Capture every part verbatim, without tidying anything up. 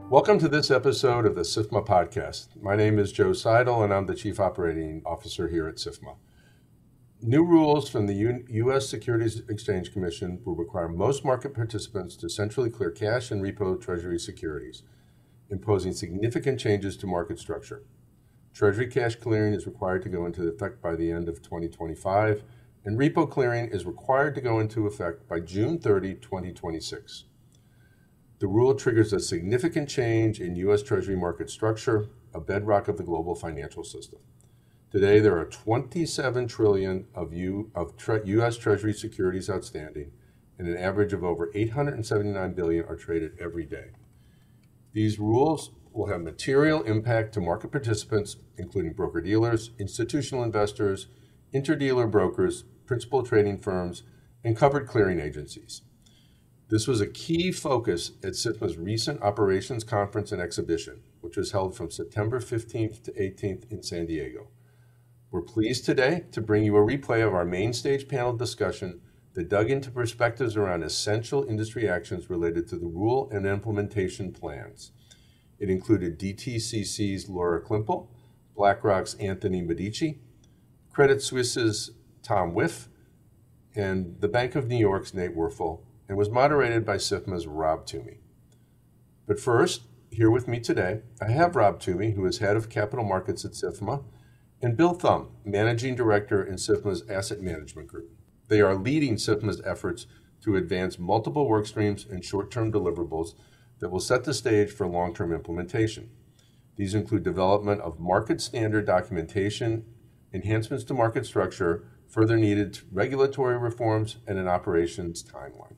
Welcome to this episode of the SIFMA Podcast. My name is Joe Seidel, and I'm the Chief Operating Officer here at SIFMA. New rules from the U- U.S. Securities Exchange Commission will require most market participants to centrally clear cash and repo Treasury securities, imposing significant changes to market structure. Treasury cash clearing is required to go into effect by the end of twenty twenty-five, and repo clearing is required to go into effect by June thirtieth, twenty twenty-six. The rule triggers a significant change in U S. Treasury market structure, a bedrock of the global financial system. Today, there are twenty-seven trillion dollars of, U, of tre, U S. Treasury securities outstanding, and an average of over eight hundred seventy-nine billion dollars are traded every day. These rules will have material impact to market participants, including broker-dealers, institutional investors, interdealer brokers, principal trading firms, and covered clearing agencies. This was a key focus at SIFMA's recent Operations Conference and Exhibition, which was held from September fifteenth to eighteenth in San Diego. We're pleased today to bring you a replay of our main stage panel discussion that dug into perspectives around essential industry actions related to the rule and implementation plans. It included D T C C's Laura Klimpel, BlackRock's Anthony Medici, Credit Suisse's Thum Wipf, and the Bank of New York's Nate Wuerrffel, and was moderated by SIFMA's Rob Toomey. But first, here with me today, I have Rob Toomey, who is head of capital markets at SIFMA, and Bill Thum, managing director in SIFMA's asset management group. They are leading SIFMA's efforts to advance multiple work streams and short-term deliverables that will set the stage for long-term implementation. These include development of market standard documentation, enhancements to market structure, further needed regulatory reforms, and an operations timeline.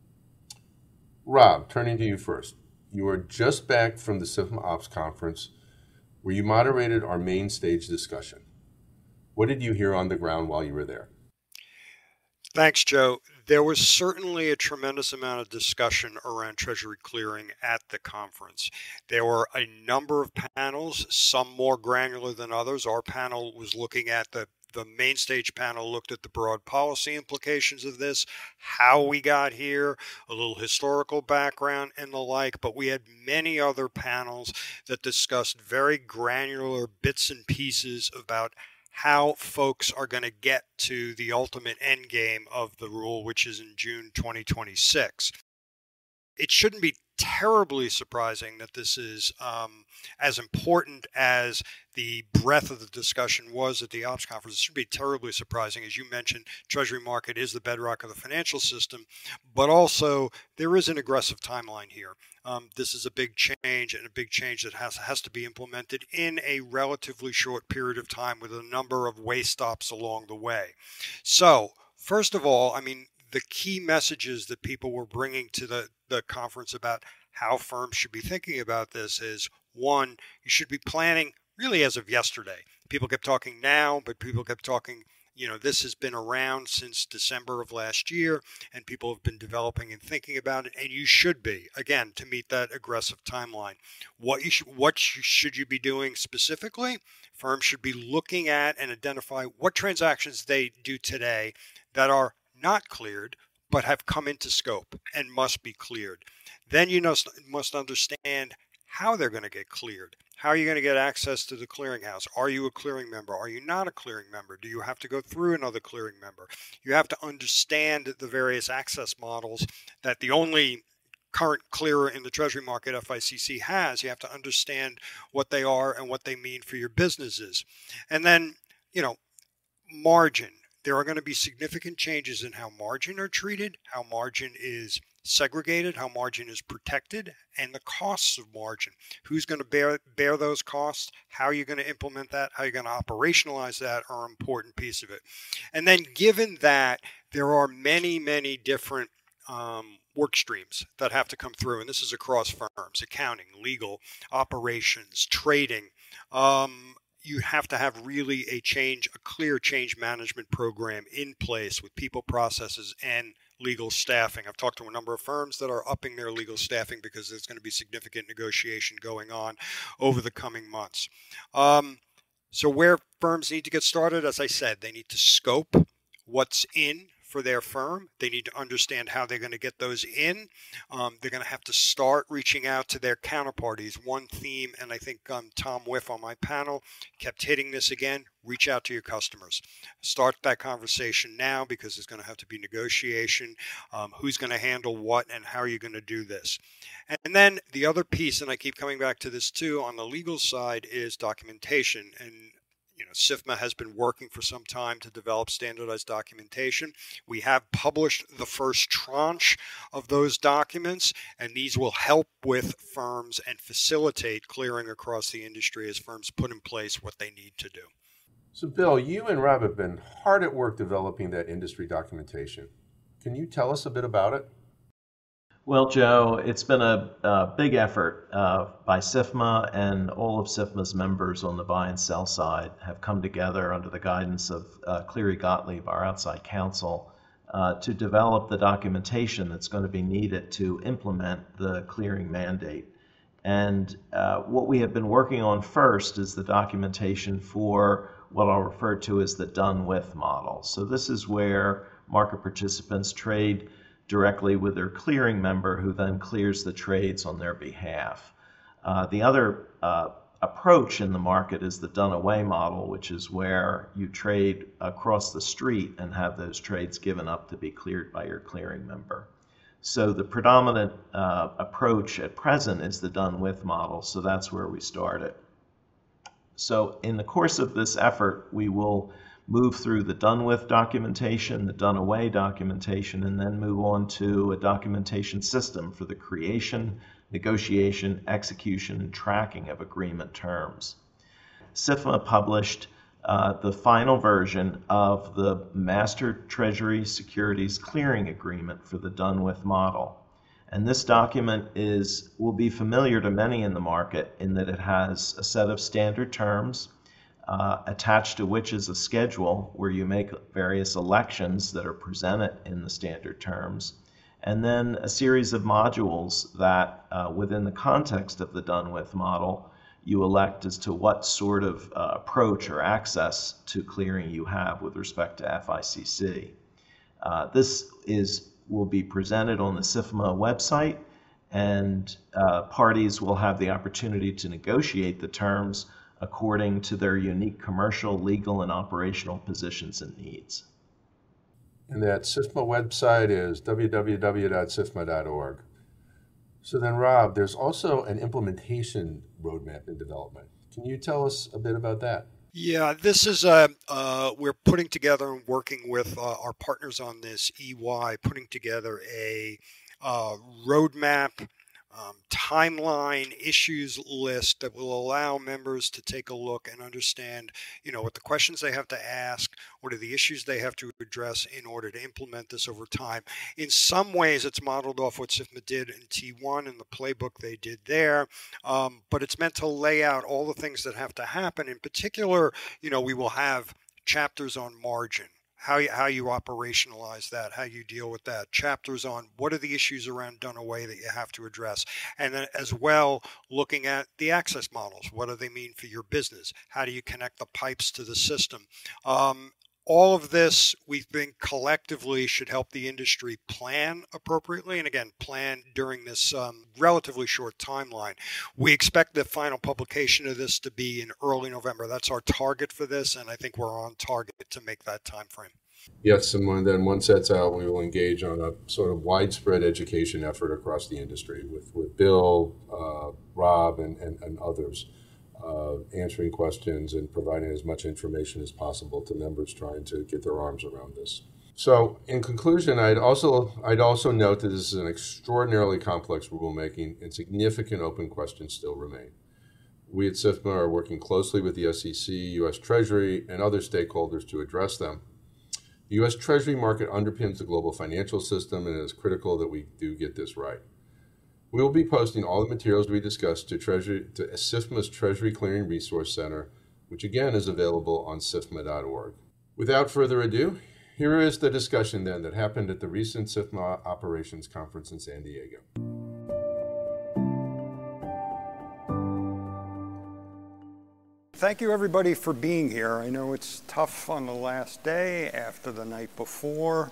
Rob, turning to you first. You are just back from the SIFMA Ops Conference, where you moderated our main stage discussion. What did you hear on the ground while you were there? Thanks, Joe. There was certainly a tremendous amount of discussion around Treasury clearing at the conference. There were a number of panels, some more granular than others. Our panel was looking at the The main stage panel looked at the broad policy implications of this, how we got here, a little historical background and the like, but we had many other panels that discussed very granular bits and pieces about how folks are going to get to the ultimate end game of the rule, which is in June twenty twenty-six. It shouldn't be terribly surprising that this is um, as important as the breadth of the discussion was at the Ops Conference. It should be terribly surprising. As you mentioned, Treasury market is the bedrock of the financial system, but also there is an aggressive timeline here. Um, this is a big change, and a big change that has, has to be implemented in a relatively short period of time with a number of way stops along the way. So, first of all, I mean, the key messages that people were bringing to the, the conference about how firms should be thinking about this is, one, you should be planning really as of yesterday. People kept talking now, but people kept talking, you know, this has been around since December of last year, and people have been developing and thinking about it, and you should be, again, to meet that aggressive timeline. What you should, what should you be doing specifically? Firms should be looking at and identify what transactions they do today that are not cleared, but have come into scope and must be cleared. Then you must understand how they're going to get cleared. How are you going to get access to the clearinghouse? Are you a clearing member? Are you not a clearing member? Do you have to go through another clearing member? You have to understand the various access models that the only current clearer in the Treasury market, F I C C, has. You have to understand what they are and what they mean for your businesses. And then, you know, margin. There are going to be significant changes in how margin are treated, how margin is segregated, how margin is protected, and the costs of margin. Who's going to bear bear those costs? How are you going to implement that? How are you going to operationalize that are an important piece of it. And then given that there are many, many different um, work streams that have to come through, and this is across firms, accounting, legal, operations, trading, um, you have to have really a change, a clear change management program in place with people, processes, and legal staffing. I've talked to a number of firms that are upping their legal staffing because there's going to be significant negotiation going on over the coming months. Um, so where firms need to get started, as I said, they need to scope what's in for their firm. They need to understand how they're going to get those in. Um, they're going to have to start reaching out to their counterparties. One theme, and I think um, Tom Wipf on my panel kept hitting this again, reach out to your customers. Start that conversation now, because there's going to have to be negotiation. Um, who's going to handle what, and how are you going to do this? And then the other piece, and I keep coming back to this too, on the legal side is documentation. And you know, SIFMA has been working for some time to develop standardized documentation. We have published the first tranche of those documents, and these will help with firms and facilitate clearing across the industry as firms put in place what they need to do. So, Bill, you and Rob have been hard at work developing that industry documentation. Can you tell us a bit about it? Well, Joe, it's been a, a big effort uh, by SIFMA, and all of SIFMA's members on the buy and sell side have come together under the guidance of uh, Cleary Gottlieb, our outside counsel, uh, to develop the documentation that's going to be needed to implement the clearing mandate. And uh, what we have been working on first is the documentation for what I'll refer to as the done with model. So this is where market participants trade directly with their clearing member, who then clears the trades on their behalf. Uh, the other uh, approach in the market is the done away model, which is where you trade across the street and have those trades given up to be cleared by your clearing member. So the predominant uh, approach at present is the done with model, so that's where we started. So in the course of this effort, we will move through the done with documentation, the done away documentation, and then move on to a documentation system for the creation, negotiation, execution, and tracking of agreement terms. SIFMA published uh, the final version of the Master Treasury Securities Clearing Agreement for the done with model. And this document is will be familiar to many in the market in that it has a set of standard terms, Uh, attached to which is a schedule where you make various elections that are presented in the standard terms, and then a series of modules that, uh, within the context of the done with model, you elect as to what sort of uh, approach or access to clearing you have with respect to F I C C. Uh, this is will be presented on the SIFMA website, and uh, parties will have the opportunity to negotiate the terms according to their unique commercial, legal, and operational positions and needs. And that SIFMA website is w w w dot sifma dot org. So then, Rob, there's also an implementation roadmap in development. Can you tell us a bit about that? Yeah, this is a, uh, we're putting together and working with uh, our partners on this, E Y, putting together a uh, roadmap, Um, timeline, issues list that will allow members to take a look and understand, you know, what the questions they have to ask, what are the issues they have to address in order to implement this over time. In some ways, it's modeled off what SIFMA did in T one and the playbook they did there, um, but it's meant to lay out all the things that have to happen. In particular, you know, we will have chapters on margin. How you, how you operationalize that, how you deal with that, chapters on what are the issues around done away that you have to address, and then as well looking at the access models. What do they mean for your business? How do you connect the pipes to the system? Um, all of this, we think collectively should help the industry plan appropriately, and again, plan during this um, relatively short timeline. We expect the final publication of this to be in early November. That's our target for this, and I think we're on target to make that time frame. Yes, and when, then once that's out, we will engage on a sort of widespread education effort across the industry with, with Bill, uh, Rob, and, and, and others. Uh, answering questions and providing as much information as possible to members trying to get their arms around this. So, in conclusion, I'd also I'd also note that this is an extraordinarily complex rulemaking, and significant open questions still remain. We at SIFMA are working closely with the S E C, U S Treasury, and other stakeholders to address them. The U S Treasury market underpins the global financial system, and it is critical that we do get this right. We will be posting all the materials we discussed to, Treasury, to SIFMA's Treasury Clearing Resource Center, which again is available on sifma dot org. Without further ado, here is the discussion then that happened at the recent SIFMA Operations Conference in San Diego. thank you everybody for being here. I know it's tough on the last day after the night before,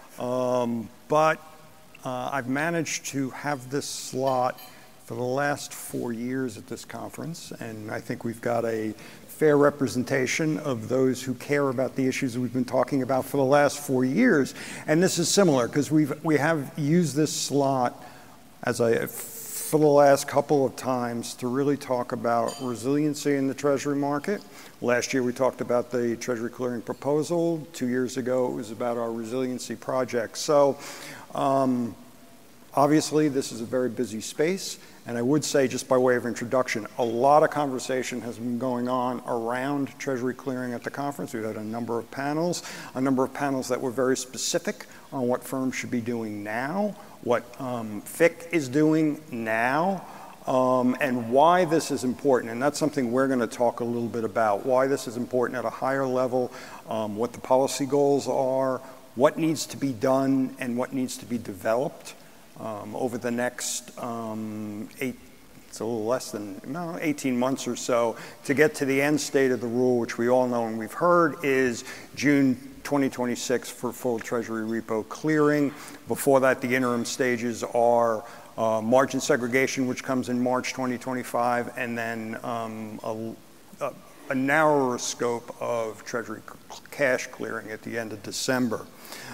um, but uh, I've managed to have this slot for the last four years at this conference, and I think we've got a fair representation of those who care about the issues we've been talking about for the last four years. And this is similar because we've we have used this slot as I for the last couple of times to really talk about resiliency in the Treasury market. Last year we talked about the Treasury Clearing proposal. Two years ago it was about our resiliency project. So um, obviously this is a very busy space. And I would say, just by way of introduction, a lot of conversation has been going on around Treasury clearing at the conference. We've had a number of panels, a number of panels that were very specific on what firms should be doing now, what um, F I C is doing now, um, and why this is important. And that's something we're going to talk a little bit about, why this is important at a higher level, um, what the policy goals are, what needs to be done, and what needs to be developed. Um, over the next um, eight, it's a little less than no, eighteen months or so, to get to the end state of the rule, which we all know and we've heard is June twenty twenty-six for full Treasury repo clearing. Before that, the interim stages are uh, margin segregation, which comes in March twenty twenty-five, and then um, a, a, a narrower scope of Treasury cash clearing at the end of December.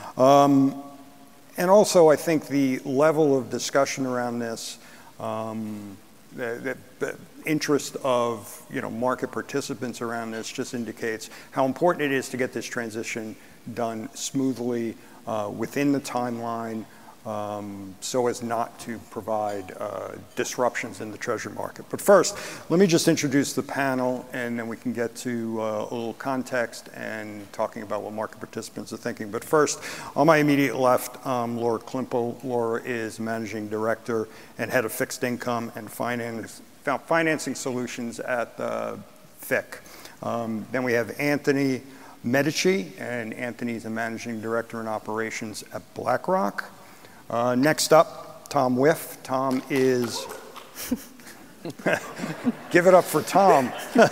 Um, And also, I think the level of discussion around this, um, the, the, the interest of you know market participants around this just indicates how important it is to get this transition done smoothly uh, within the timeline, um, so as not to provide uh, disruptions in the Treasury market. But first, let me just introduce the panel, and then we can get to uh, a little context and talking about what market participants are thinking. But first, on my immediate left, um, Laura Klimpel. Laura is Managing Director and Head of Fixed Income and Finance, Financing Solutions at uh, F I C. Um, then we have Anthony Medici, and Anthony is a Managing Director in Operations at BlackRock. Uh, next up, Tom Wipf. Tom is, give it up for Tom.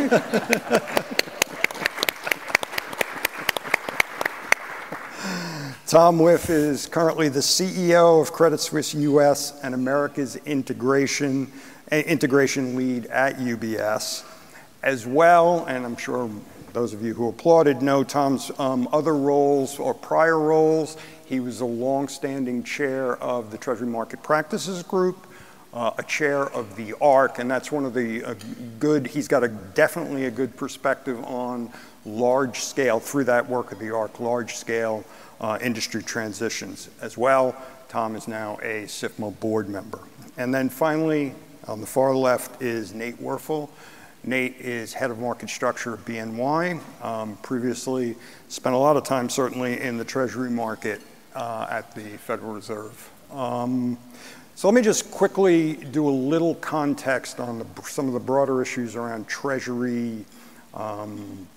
Tom Wipf is currently the C E O of Credit Suisse U S and America's integration, integration lead at U B S. As well, and I'm sure those of you who applauded know Tom's um, other roles or prior roles. He was a long-standing chair of the Treasury Market Practices Group, uh, a chair of the A R C, and that's one of the uh, good, he's got a definitely a good perspective on large scale, through that work of the A R C, large scale uh, industry transitions. As well, Tom is now a SIFMA board member. And then finally, on the far left is Nate Wuerrffel. Nate is head of market structure at B N Y. Um, previously spent a lot of time certainly in the Treasury market uh, at the Federal Reserve. Um, so let me just quickly do a little context on the, some of the broader issues around Treasury, um,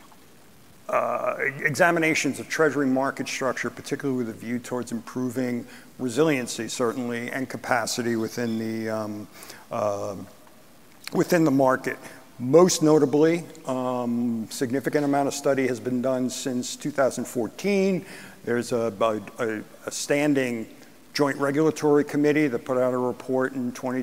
uh, examinations of Treasury market structure, particularly with a view towards improving resiliency certainly and capacity within the, um, uh, within the market. Most notably, um, significant amount of study has been done since two thousand fourteen. There's a, a, a standing joint regulatory committee that put out a report in twenty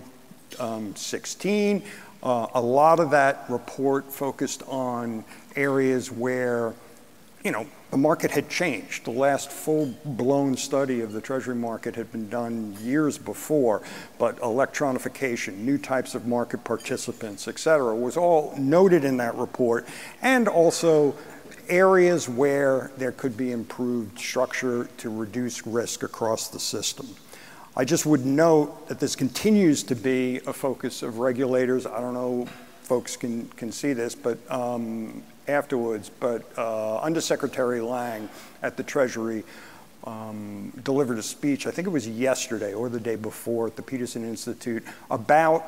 sixteen. Uh, a lot of that report focused on areas where, you know, the market had changed. The last full-blown study of the Treasury market had been done years before, but electronification, new types of market participants, et cetera, was all noted in that report, and also areas where there could be improved structure to reduce risk across the system. I just would note that this continues to be a focus of regulators. I don't know, folks can, can see this, but um, afterwards, but uh, Undersecretary Lang at the Treasury um, delivered a speech, I think it was yesterday or the day before at the Peterson Institute, about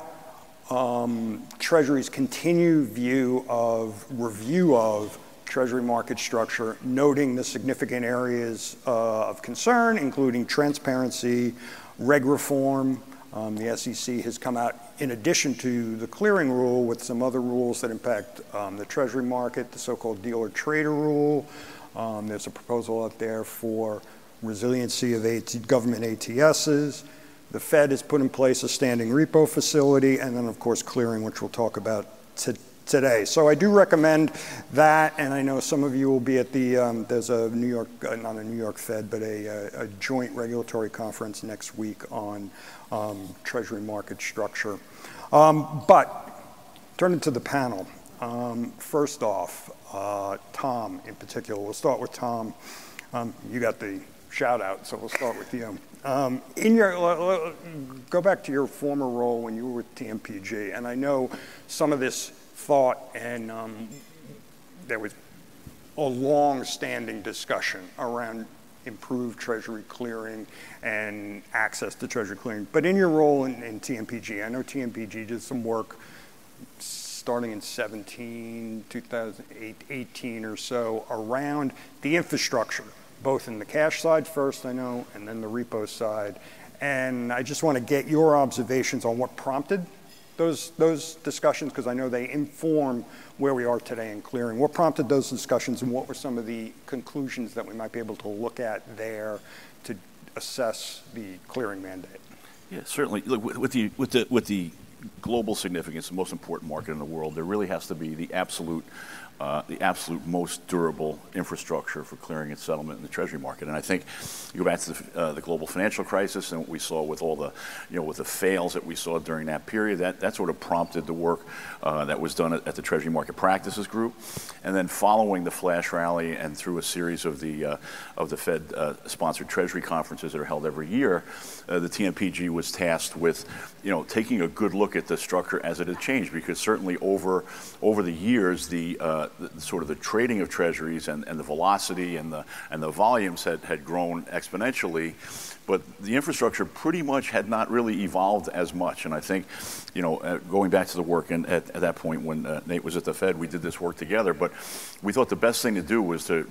um, Treasury's continued view of, review of Treasury market structure, noting the significant areas uh, of concern, including transparency, reg reform, Um, the S E C has come out, in addition to the clearing rule, with some other rules that impact um, the Treasury market, the so-called dealer-trader rule. Um, there's a proposal out there for resiliency of AT government A T Ss. The Fed has put in place a standing repo facility, and then, of course, clearing, which we'll talk about today. today. So I do recommend that, and I know some of you will be at the, um, there's a New York, uh, not a New York Fed, but a, a, a joint regulatory conference next week on um, Treasury market structure. Um, but turning to the panel, um, first off, uh, Tom in particular, we'll start with Tom. Um, you got the shout out, so we'll start with you. Um, in your, uh, go back to your former role when you were with T M P G, and I know some of this thought, and um, there was a long-standing discussion around improved Treasury clearing and access to Treasury clearing. But in your role in, in T M P G, I know T M P G did some work starting in seventeen, two thousand eighteen or so around the infrastructure, both in the cash side first, I know, and then the repo side. And I just want to get your observations on what prompted those those discussions, because I know they inform where we are today in clearing. What prompted those discussions, and what were some of the conclusions that we might be able to look at there to assess the clearing mandate? Yeah, certainly. Look, with, with the with the with the global significance, the most important market in the world, there really has to be the absolute Uh, the absolute most durable infrastructure for clearing and settlement in the Treasury market. And I think you go back to the, uh, the global financial crisis and what we saw with all the, you know, with the fails that we saw during that period, that, that sort of prompted the work uh, that was done at, at the Treasury Market Practices Group. And then following the flash rally and through a series of the, uh, of the Fed uh, sponsored Treasury conferences that are held every year, uh, the T M P G was tasked with, you know, taking a good look at the structure as it had changed, because certainly over, over the years, the, uh, the sort of the trading of Treasuries and, and the velocity and the and the volumes had, had grown exponentially, but the infrastructure pretty much had not really evolved as much. And I think, you know, uh, going back to the work, and at, at that point when uh, Nate was at the Fed, we did this work together, but we thought the best thing to do was to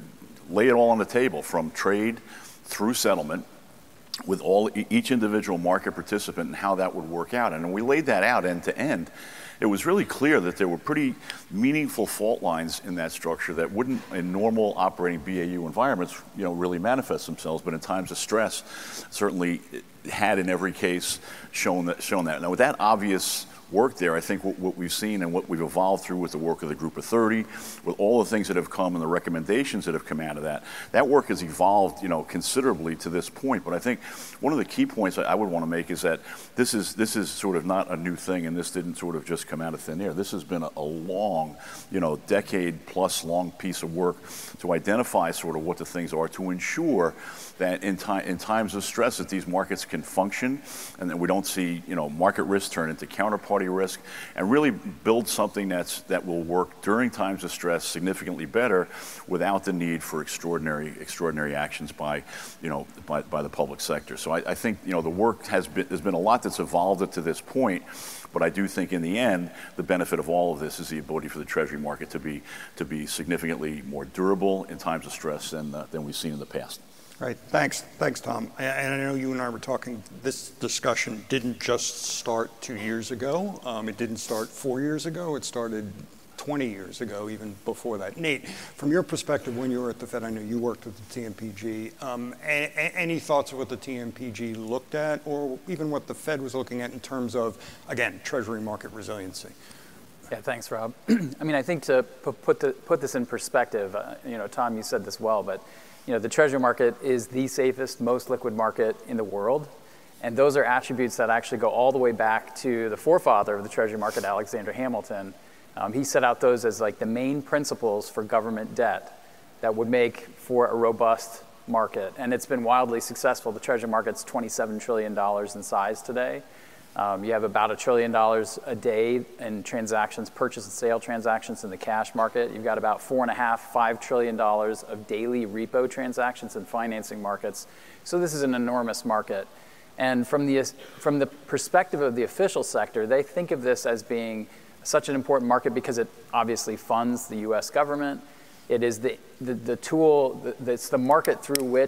lay it all on the table, from trade through settlement, with all each individual market participant and how that would work out. And when we laid that out end to end, it was really clear that there were pretty meaningful fault lines in that structure that wouldn't, in normal operating B A U environments, you know, really manifest themselves, but in times of stress, certainly had in every case shown that. Shown that. Now, with that obvious work there, I think what, what we've seen and what we've evolved through with the work of the Group of thirty, with all the things that have come and the recommendations that have come out of that, that work has evolved, you know, considerably to this point. But I think one of the key points I would want to make is that this is this is sort of not a new thing, and this didn't sort of just come out of thin air. This has been a, a long, you know, decade plus long piece of work to identify sort of what the things are, to ensure that in time in times of stress that these markets can function, and that we don't see, you know, market risk turn into counterparty risk, and really build something that's that will work during times of stress significantly better without the need for extraordinary extraordinary actions by, you know, by, by the public sector. So I, I think, you know, the work has been there's been a lot that's evolved it to this point, but I do think in the end the benefit of all of this is the ability for the Treasury market to be to be significantly more durable in times of stress than uh, than we've seen in the past. Right, thanks, thanks, Tom. And I know you and I were talking, this discussion didn't just start two years ago. Um, it didn't start four years ago. It started twenty years ago, even before that. Nate, from your perspective, when you were at the Fed, I know you worked with the T M P G. Um, a- a- any thoughts of what the T M P G looked at, or even what the Fed was looking at in terms of, again, Treasury market resiliency? Yeah, thanks, Rob. I mean, I think to put the, put this in perspective, uh, you know, Tom, you said this well, but you know, the Treasury market is the safest, most liquid market in the world. And those are attributes that actually go all the way back to the forefather of the Treasury market, Alexander Hamilton. Um, he set out those as like the main principles for government debt that would make for a robust market. And it's been wildly successful. The Treasury market's twenty-seven trillion dollars in size today. Um, you have about a trillion dollars a day in transactions, purchase and sale transactions in the cash market. You've got about four and a half, five trillion dollars of daily repo transactions in financing markets. So this is an enormous market. And from the from the perspective of the official sector, they think of this as being such an important market because it obviously funds the U S government. It is the the, the tool, the, it's the market through which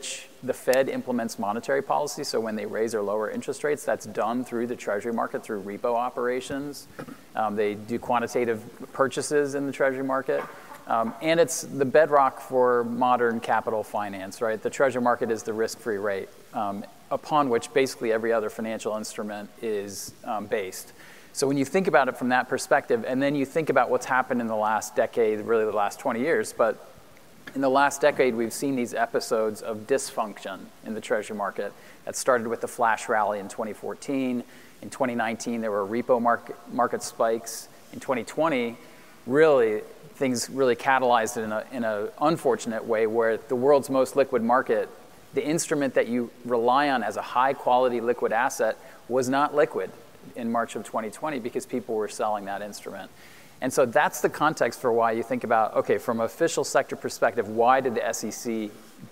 the Fed implements monetary policy, so when they raise or lower interest rates, that's done through the Treasury market, through repo operations. Um, they do quantitative purchases in the Treasury market. Um, and it's the bedrock for modern capital finance, right? The Treasury market is the risk-free rate um, upon which basically every other financial instrument is um, based. So when you think about it from that perspective, and then you think about what's happened in the last decade, really the last twenty years, but in the last decade, we've seen these episodes of dysfunction in the Treasury market. That started with the flash rally in twenty fourteen. In twenty nineteen, there were repo market, market spikes. In twenty twenty, really, things really catalyzed in a in an unfortunate way where the world's most liquid market, the instrument that you rely on as a high-quality liquid asset, was not liquid in March of twenty twenty because people were selling that instrument. And so that's the context for why you think about, okay, from an official sector perspective, why did the S E C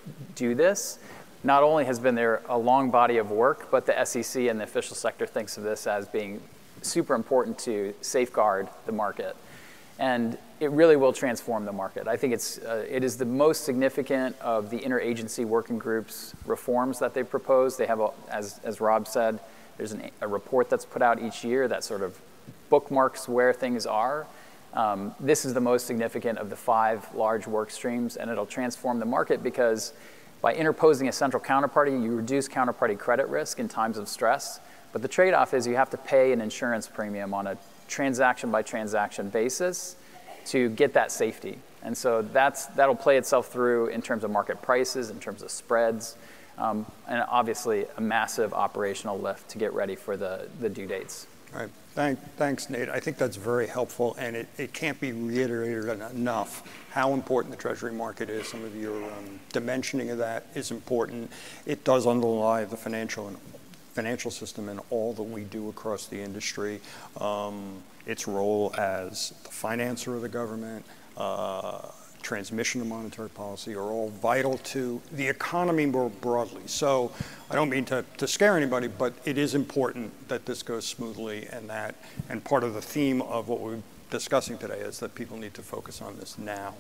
do this? Not only has been there a long body of work, but the S E C and the official sector thinks of this as being super important to safeguard the market. And it really will transform the market. I think it's, uh, it is the most significant of the interagency working groups reforms that they propose. They have, a, as, as Rob said, there's an, a report that's put out each year that sort of bookmarks where things are. Um, this is the most significant of the five large work streams, and it'll transform the market because by interposing a central counterparty, you reduce counterparty credit risk in times of stress. But the trade-off is you have to pay an insurance premium on a transaction-by-transaction basis to get that safety. And so that's, that'll play itself through in terms of market prices, in terms of spreads, um, and obviously a massive operational lift to get ready for the, the due dates. All right. Thank, thanks, Nate. I think that's very helpful, and it, it can't be reiterated enough how important the Treasury market is. Some of your um, dimensioning of that is important. It does underlie the financial and financial system and all that we do across the industry. Um, its role as the financer of the government, uh, transmission of monetary policy are all vital to the economy more broadly. So I don't mean to, to scare anybody, but it is important that this goes smoothly, and that, and part of the theme of what we're discussing today is that people need to focus on this now.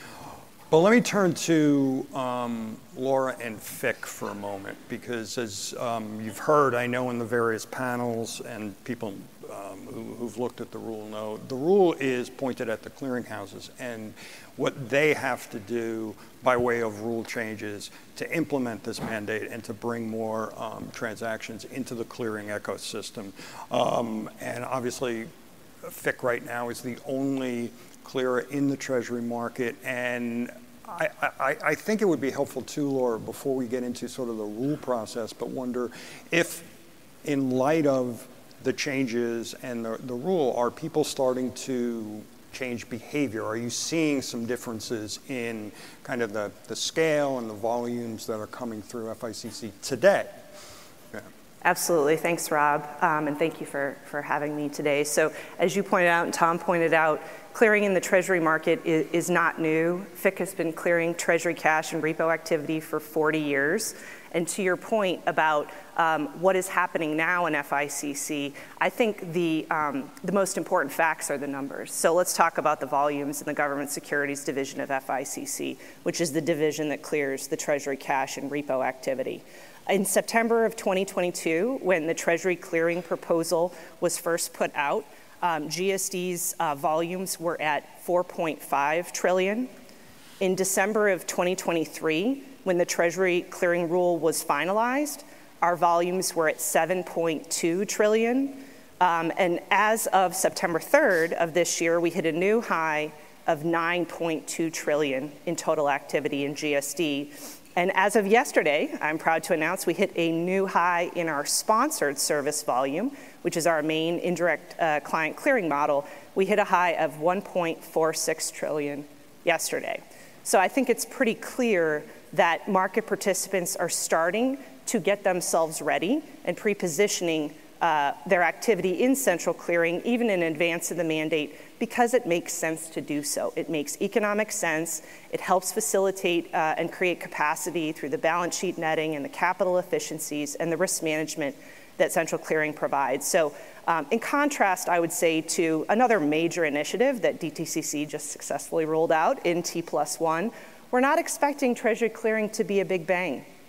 But let me turn to um, Laura and F I C for a moment, because as um, you've heard, I know in the various panels and people um, who, who've looked at the rule know, the rule is pointed at the clearinghouses and what they have to do by way of rule changes to implement this mandate and to bring more um, transactions into the clearing ecosystem. Um, and obviously, F I C right now is the only clearer in the Treasury market, and I, I, I think it would be helpful too, Laura, before we get into sort of the rule process, but wonder if, in light of the changes and the, the rule, are people starting to change behavior? Are you seeing some differences in kind of the, the scale and the volumes that are coming through F I C C today? Yeah. Absolutely. Thanks, Rob. Um, and thank you for, for having me today. So as you pointed out and Tom pointed out, clearing in the Treasury market is, is not new. F I C has been clearing Treasury cash and repo activity for forty years. And to your point about um, what is happening now in F I C C, I think the, um, the most important facts are the numbers. So let's talk about the volumes in the Government Securities Division of F I C C, which is the division that clears the Treasury cash and repo activity. In September of twenty twenty-two, when the Treasury clearing proposal was first put out, um, G S D's uh, volumes were at four point five trillion. In December of twenty twenty-three, when the Treasury clearing rule was finalized, our volumes were at seven point two trillion. Um, and as of September third of this year, we hit a new high of nine point two trillion in total activity in G S D. And as of yesterday, I'm proud to announce we hit a new high in our sponsored service volume, which is our main indirect uh, client clearing model. We hit a high of one point four six trillion yesterday. So I think it's pretty clear that market participants are starting to get themselves ready and pre-positioning uh, their activity in central clearing, even in advance of the mandate, because it makes sense to do so. It makes economic sense. It helps facilitate uh, and create capacity through the balance sheet netting and the capital efficiencies and the risk management that central clearing provides. So um, in contrast, I would say, to another major initiative that D T C C just successfully rolled out in T plus one, we're not expecting Treasury clearing to be a big bang.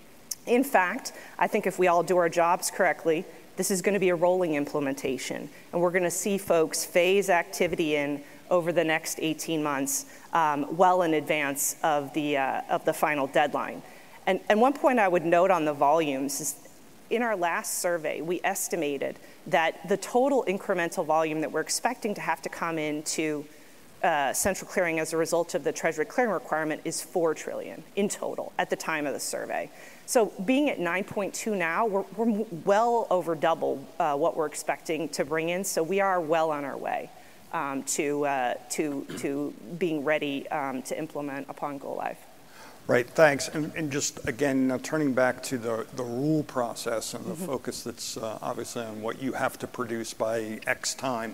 In fact, I think if we all do our jobs correctly, this is going to be a rolling implementation, and we're going to see folks phase activity in over the next eighteen months, um, well in advance of the, uh, of the final deadline. And, and one point I would note on the volumes is in our last survey, we estimated that the total incremental volume that we're expecting to have to come into uh, central clearing as a result of the Treasury clearing requirement is four trillion dollars in total at the time of the survey. So being at nine point two now, we're, we're well over double uh, what we're expecting to bring in. So we are well on our way um, to, uh, to, to being ready um, to implement upon go live. Right, thanks. And, and just again, now turning back to the, the rule process and the mm-hmm. focus that's uh, obviously on what you have to produce by X time.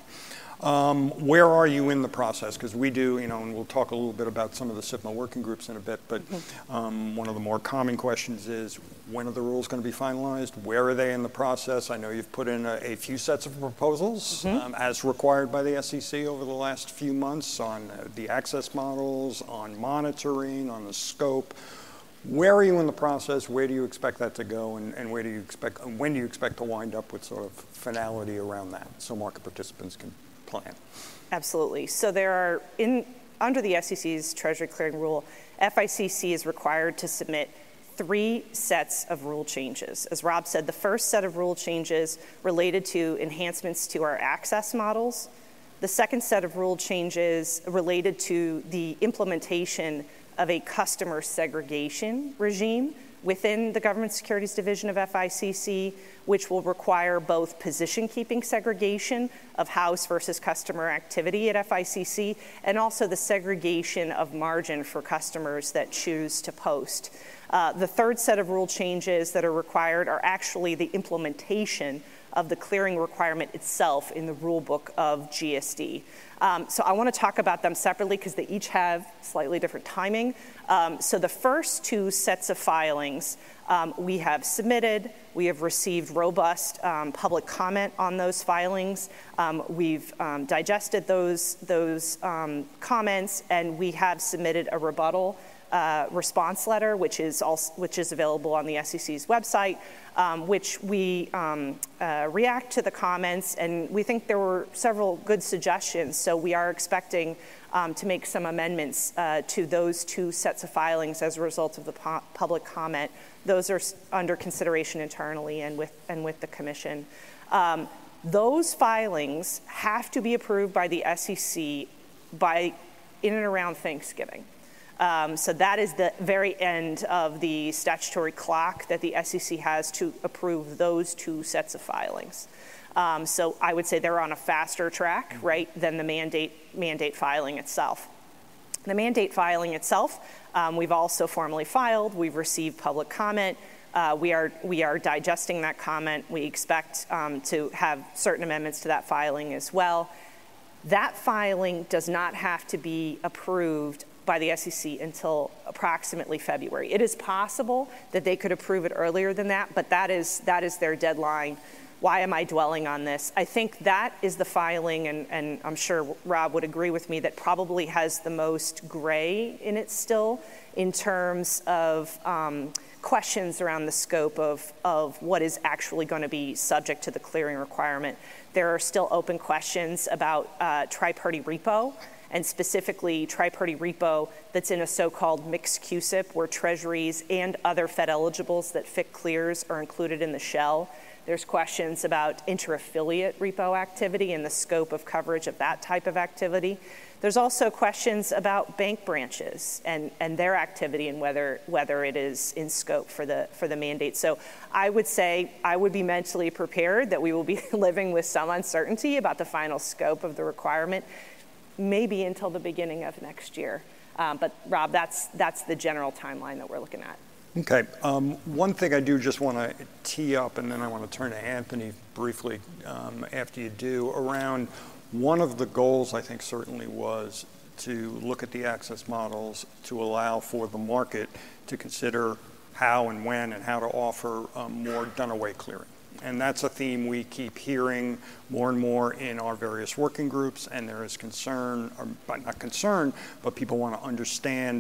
Um, where are you in the process? Because we do, you know, and we'll talk a little bit about some of the SIFMA working groups in a bit, but um, one of the more common questions is, when are the rules going to be finalized? Where are they in the process? I know you've put in a, a few sets of proposals mm-hmm. um, as required by the S E C over the last few months on uh, the access models, on monitoring, on the scope. Where are you in the process? Where do you expect that to go? And, and where do you expect, when do you expect to wind up with sort of finality around that so market participants can plan? Absolutely. So there are, in under the S E C's Treasury clearing rule, F I C C is required to submit three sets of rule changes. As Rob said, the first set of rule changes related to enhancements to our access models. The second set of rule changes related to the implementation of a customer segregation regime within the Government Securities Division of F I C C, which will require both position-keeping segregation of house versus customer activity at F I C C, and also the segregation of margin for customers that choose to post. Uh, the third set of rule changes that are required are actually the implementation of the clearing requirement itself in the rule book of G S D. Um, so I want to talk about them separately because they each have slightly different timing. Um, so the first two sets of filings um, we have submitted. We have received robust um, public comment on those filings. Um, we've um, digested those, those um, comments, and we have submitted a rebuttal Uh, response letter, which is also, which is available on the S E C's website, um, which we um, uh, react to the comments, and we think there were several good suggestions. So we are expecting um, to make some amendments uh, to those two sets of filings as a result of the pu- public comment. Those are under consideration internally and with and with the Commission. Um, those filings have to be approved by the S E C by in and around Thanksgiving. Um, so that is the very end of the statutory clock that the S E C has to approve those two sets of filings. Um, so I would say they're on a faster track, right, than the mandate mandate filing itself. The mandate filing itself, um, we've also formally filed. We've received public comment. Uh, we are we are digesting that comment. We expect um, to have certain amendments to that filing as well. That filing does not have to be approved by the S E C until approximately February. It is possible that they could approve it earlier than that, but that is that is their deadline. Why am I dwelling on this? I think that is the filing, and, and I'm sure Rob would agree with me, that probably has the most gray in it still in terms of um, questions around the scope of, of what is actually going to be subject to the clearing requirement. There are still open questions about uh, tri-party repo, and specifically tri-party repo that's in a so-called mixed Q S I P, where Treasuries and other Fed eligibles that F I C clears are included in the shell. There's questions about inter-affiliate repo activity and the scope of coverage of that type of activity. There's also questions about bank branches and, and their activity and whether whether it is in scope for the for the mandate. So I would say I would be mentally prepared that we will be living with some uncertainty about the final scope of the requirement, maybe until the beginning of next year. Um, but Rob, that's that's the general timeline that we're looking at. Okay. Um, one thing I do just want to tee up, and then I want to turn to Anthony briefly um, after you do, around one of the goals I think certainly was to look at the access models to allow for the market to consider how and when and how to offer um, more done-away clearing. And that's a theme we keep hearing more and more in our various working groups, and there is concern, or not concern, but people want to understand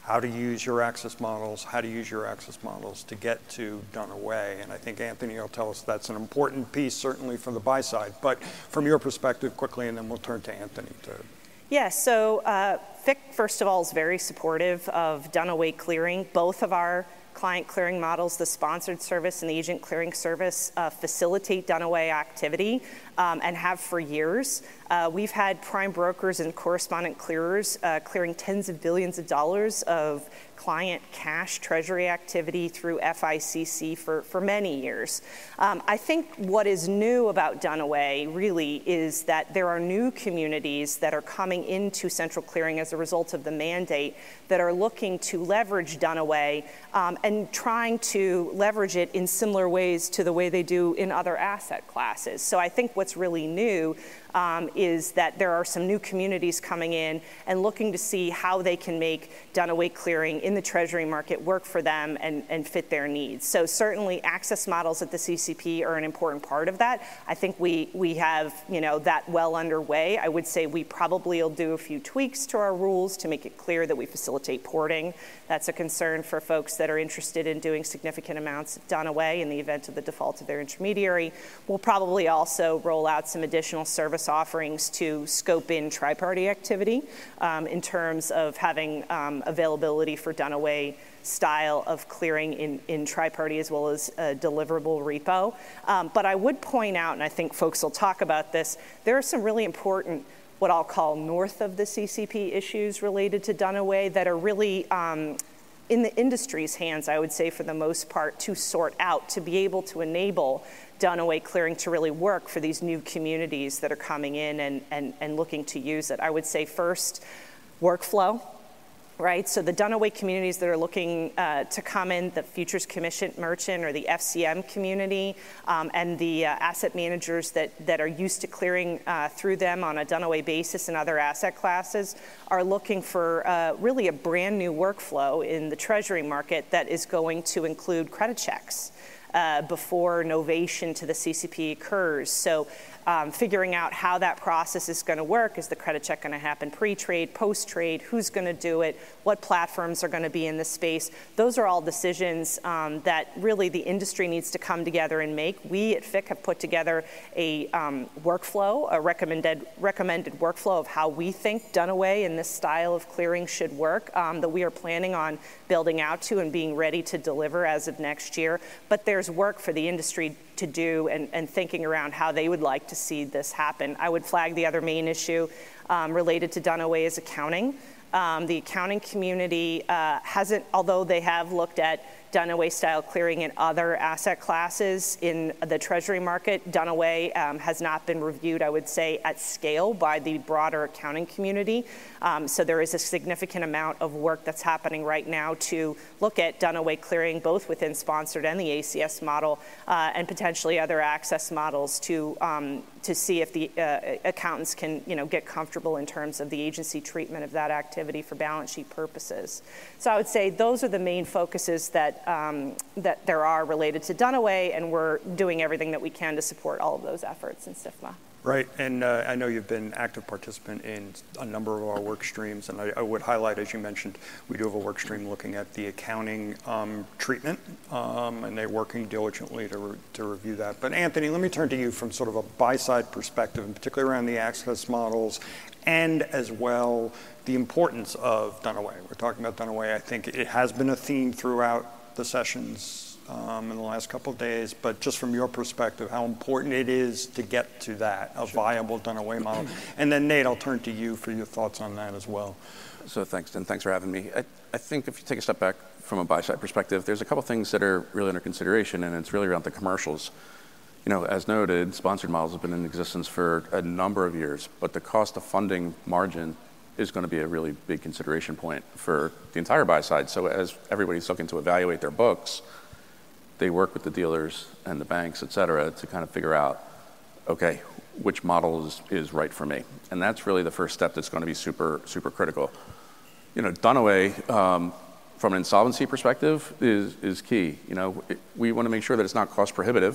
how to use your access models, how to use your access models to get to done away. And I think Anthony will tell us that's an important piece, certainly from the buy side. But from your perspective, quickly, and then we'll turn to Anthony. To... Yeah, so uh, F I C, first of all, is very supportive of done away clearing. Both of our client clearing models, the sponsored service and the agent clearing service, uh, facilitate done away activity um, and have for years. Uh, we've had prime brokers and correspondent clearers uh, clearing tens of billions of dollars of client cash treasury activity through F I C C for, for many years. Um, I think what is new about done away really is that there are new communities that are coming into central clearing as a result of the mandate that are looking to leverage done away um, and trying to leverage it in similar ways to the way they do in other asset classes. So I think what's really new Um, is that there are some new communities coming in and looking to see how they can make done away clearing in the Treasury market work for them and, and fit their needs. So certainly access models at the C C P are an important part of that. I think we, we have you know, that well underway. I would say we probably will do a few tweaks to our rules to make it clear that we facilitate porting. That's a concern for folks that are interested in doing significant amounts of done away in the event of the default of their intermediary. We'll probably also roll out some additional service offerings to scope in tri-party activity um, in terms of having um, availability for done away style of clearing in, in tri-party as well as a deliverable repo. Um, but I would point out, and I think folks will talk about this, there are some really important what I'll call north of the C C P issues related to done away that are really um, in the industry's hands, I would say, for the most part, to sort out, to be able to enable done away clearing to really work for these new communities that are coming in and, and, and looking to use it. I would say first, workflow. Right, so the done away communities that are looking uh, to come in, the futures commission merchant or the F C M community, um, and the uh, asset managers that, that are used to clearing uh, through them on a done away basis in other asset classes are looking for uh, really a brand new workflow in the Treasury market that is going to include credit checks uh, before novation to the C C P occurs. So Um, figuring out how that process is going to work. Is the credit check going to happen pre-trade, post-trade? Who's going to do it? What platforms are going to be in the space? Those are all decisions um, that really the industry needs to come together and make. We at F I C have put together a um, workflow, a recommended recommended workflow of how we think done away in this style of clearing should work um, that we are planning on building out to and being ready to deliver as of next year. But there's work for the industry to do and, and thinking around how they would like to see this happen. I would flag the other main issue um, related to done away is accounting. Um, the accounting community uh, hasn't, although they have looked at done away style clearing in other asset classes in the Treasury market, done away um, has not been reviewed, I would say, at scale by the broader accounting community. Um, so there is a significant amount of work that's happening right now to look at done away clearing, both within sponsored and the A C S model, uh, and potentially other access models to um, to see if the uh, accountants can, you know, get comfortable in terms of the agency treatment of that activity for balance sheet purposes. So I would say those are the main focuses that um, that there are related to done away, and we're doing everything that we can to support all of those efforts in SIFMA. Right, and uh, I know you've been active participant in a number of our work streams, and I, I would highlight, as you mentioned, we do have a work stream looking at the accounting um, treatment, um, and they're working diligently to, re to review that. But Anthony, let me turn to you from sort of a buy-side perspective, and particularly around the access models, and as well the importance of done away. We're talking about done away. I think it has been a theme throughout the sessions Um, in the last couple of days, but just from your perspective, how important it is to get to that, a sure. viable done away model. And then Nate, I'll turn to you for your thoughts on that as well. So thanks, and thanks for having me. I, I think if you take a step back from a buy-side perspective, there's a couple things that are really under consideration, and it's really around the commercials. You know, as noted, sponsored models have been in existence for a number of years, but the cost of funding margin is going to be a really big consideration point for the entire buy side. So as everybody's looking to evaluate their books, they work with the dealers and the banks, et cetera, to kind of figure out, okay, which model is, is right for me. And that's really the first step that's going to be super, super critical. You know, done away um, from an insolvency perspective is, is key. You know, it, we want to make sure that it's not cost prohibitive.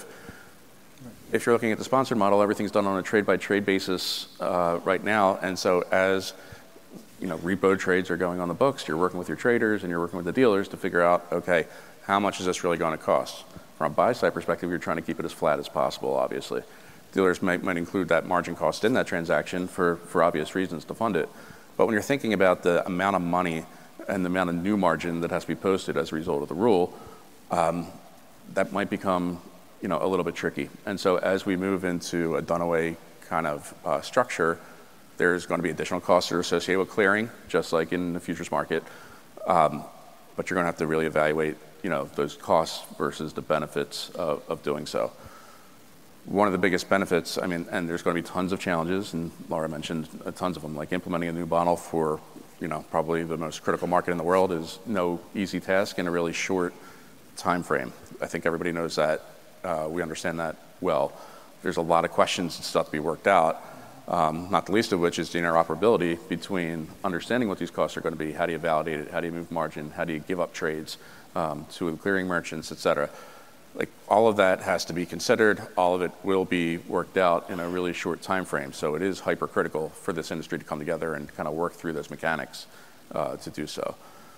If you're looking at the sponsored model, everything's done on a trade by trade basis uh, right now. And so as you know, repo trades are going on the books, you're working with your traders and you're working with the dealers to figure out, okay, how much is this really going to cost? From a buy-side perspective, you're trying to keep it as flat as possible, obviously. Dealers might, might include that margin cost in that transaction for, for obvious reasons to fund it. But when you're thinking about the amount of money and the amount of new margin that has to be posted as a result of the rule, um, that might become, you know, a little bit tricky. And so as we move into a done-away kind of uh, structure, there's going to be additional costs that are associated with clearing, just like in the futures market. Um, but you're going to have to really evaluate, you know, those costs versus the benefits of, of doing so. One of the biggest benefits, I mean, and there's going to be tons of challenges, and Laura mentioned uh, tons of them, like implementing a new model for, you know, probably the most critical market in the world is no easy task in a really short time frame. I think everybody knows that. Uh, we understand that well. There's a lot of questions and stuff to be worked out, um, not the least of which is the interoperability between understanding what these costs are going to be, how do you validate it, how do you move margin, how do you give up trades um, to the clearing merchants, et cetera. Like, all of that has to be considered. All of it will be worked out in a really short time frame. So it is hypercritical for this industry to come together and kind of work through those mechanics uh, to do so.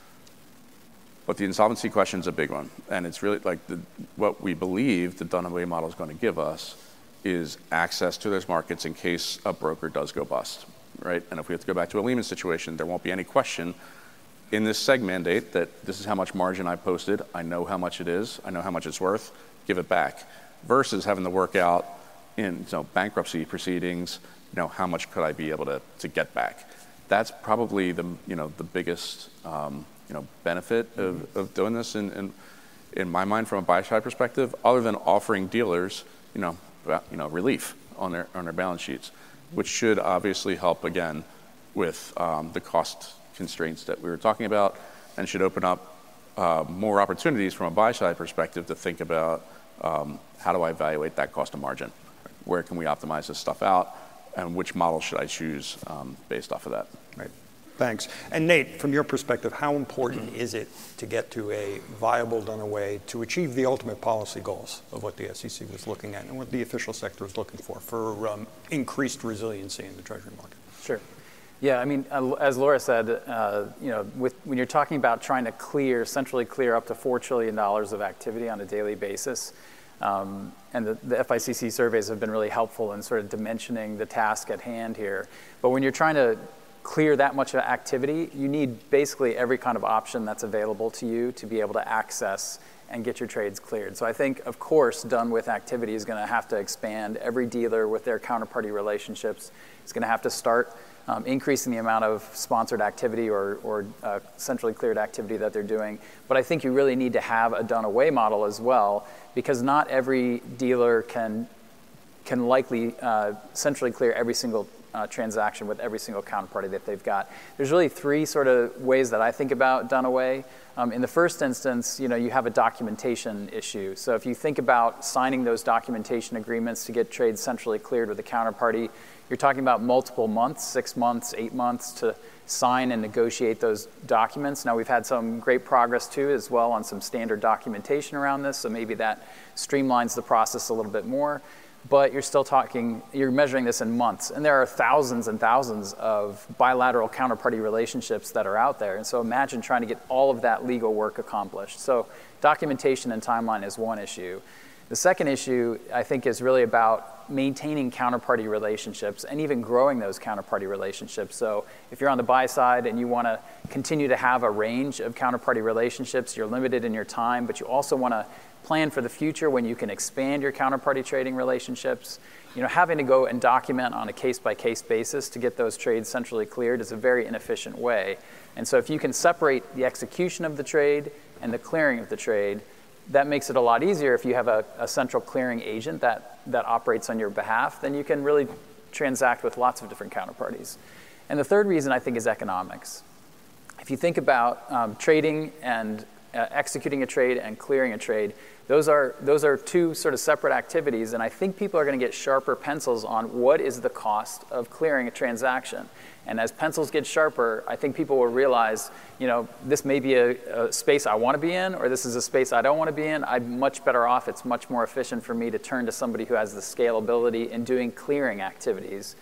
But the insolvency question is a big one. And it's really like the, what we believe the done-away model is going to give us is access to those markets in case a broker does go bust, right? And if we have to go back to a Lehman situation, there won't be any question in this seg mandate that this is how much margin I posted, I know how much it is, I know how much it's worth, give it back, versus having to work out in, you know, bankruptcy proceedings, you know, how much could I be able to, to get back? That's probably the, you know, the biggest, um, you know, benefit of, of doing this in, in, in my mind from a buy-side perspective, other than offering dealers, you know, you know, relief on their, on their balance sheets, which should obviously help, again, with um, the cost constraints that we were talking about, and should open up uh, more opportunities from a buy-side perspective to think about um, how do I evaluate that cost of margin? Where can we optimize this stuff out? And which model should I choose um, based off of that? Right. Thanks. And Nate, from your perspective, how important is it to get to a viable done away to achieve the ultimate policy goals of what the S E C was looking at and what the official sector is looking for, for um, increased resiliency in the Treasury market? Sure. Yeah, I mean, uh, as Laura said, uh, you know, with, when you're talking about trying to clear, centrally clear up to four trillion dollars of activity on a daily basis, um, and the, the F I C C surveys have been really helpful in sort of dimensioning the task at hand here. But when you're trying to clear that much activity, you need basically every kind of option that's available to you to be able to access and get your trades cleared. So I think, of course, done with activity is going to have to expand. Every dealer with their counterparty relationships is going to have to start Um, increasing the amount of sponsored activity or, or uh, centrally cleared activity that they're doing. But I think you really need to have a done-away model as well, because not every dealer can, can likely uh, centrally clear every single uh, transaction with every single counterparty that they've got. There's really three sort of ways that I think about done-away. Um, in the first instance, you know, you have a documentation issue. So if you think about signing those documentation agreements to get trades centrally cleared with a counterparty, you're talking about multiple months, six months, eight months to sign and negotiate those documents. Now, we've had some great progress too as well on some standard documentation around this, so maybe that streamlines the process a little bit more. But you're still talking, you're measuring this in months. And there are thousands and thousands of bilateral counterparty relationships that are out there. And so imagine trying to get all of that legal work accomplished. So documentation and timeline is one issue. The second issue, I think, is really about maintaining counterparty relationships and even growing those counterparty relationships. So if you're on the buy side and you want to continue to have a range of counterparty relationships, you're limited in your time, but you also want to plan for the future when you can expand your counterparty trading relationships. You know, having to go and document on a case-by-case basis to get those trades centrally cleared is a very inefficient way. And so if you can separate the execution of the trade and the clearing of the trade, that makes it a lot easier. If you have a, a central clearing agent that, that operates on your behalf, then you can really transact with lots of different counterparties. And the third reason, I think, is economics. If you think about um, trading and uh, executing a trade and clearing a trade, those are, those are two sort of separate activities, and I think people are going to get sharper pencils on what is the cost of clearing a transaction. And as pencils get sharper, I think people will realize, you know, this may be a, a space I want to be in, or this is a space I don't want to be in. I'm much better off. It's much more efficient for me to turn to somebody who has the scalability in doing clearing activities.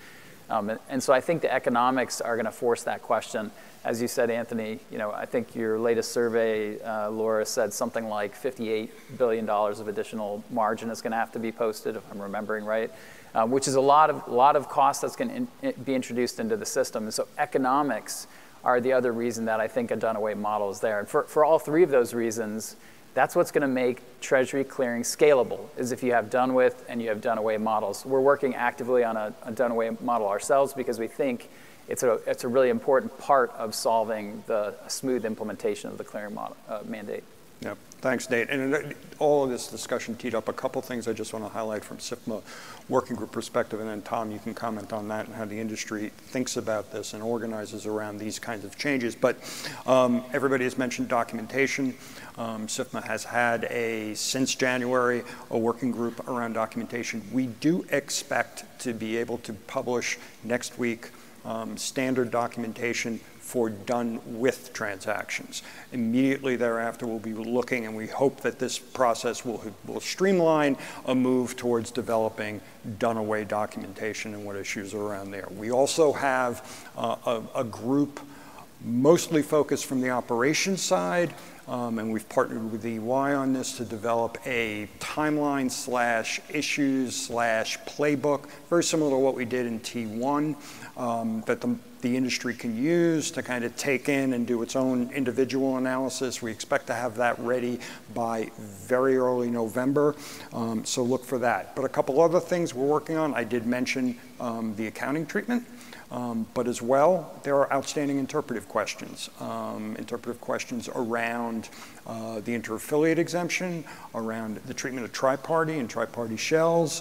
Um, and, and so I think the economics are going to force that question. As you said, Anthony, you know, I think your latest survey, uh, Laura, said something like fifty-eight billion dollars of additional margin is going to have to be posted, if I'm remembering right, um, which is a lot of, lot of cost that's going to in, be introduced into the system. And so economics are the other reason that I think a done-away model is there. And for, for all three of those reasons, that's what's going to make Treasury clearing scalable, is if you have done with and you have done away models. We're working actively on a, a done away model ourselves because we think it's a, it's a really important part of solving the smooth implementation of the clearing model, uh, mandate. Yeah, thanks, Nate. And all of this discussion teed up a couple things I just want to highlight from SIFMA working group perspective, and then Tom, you can comment on that and how the industry thinks about this and organizes around these kinds of changes. But um, everybody has mentioned documentation. Um, SIFMA has had a, since January, a working group around documentation. We do expect to be able to publish next week um, standard documentation for done with transactions. Immediately thereafter, we'll be looking, and we hope that this process will, will streamline a move towards developing done away documentation and what issues are around there. We also have uh, a, a group mostly focused from the operations side, um, and we've partnered with E Y on this to develop a timeline slash issues slash playbook, very similar to what we did in T one, um, that the the industry can use to kind of take in and do its own individual analysis. We expect to have that ready by very early November, um, so look for that. But a couple other things we're working on, I did mention um, the accounting treatment, um, but as well, there are outstanding interpretive questions. Um, interpretive questions around uh, the inter-affiliate exemption, around the treatment of tri-party and tri-party shells.